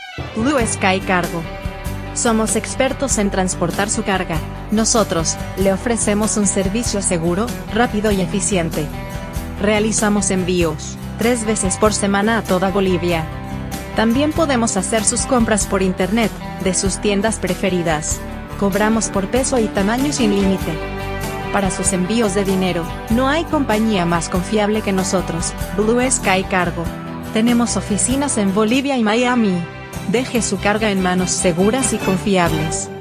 Blue Sky Cargo. Somos expertos en transportar su carga. Nosotros le ofrecemos un servicio seguro, rápido y eficiente. Realizamos envíos 3 veces por semana a toda Bolivia. También podemos hacer sus compras por internet, de sus tiendas preferidas. Cobramos por peso y tamaño sin límite. Para sus envíos de dinero, no hay compañía más confiable que nosotros, Blue Sky Cargo. Tenemos oficinas en Bolivia y Miami. Deje su carga en manos seguras y confiables.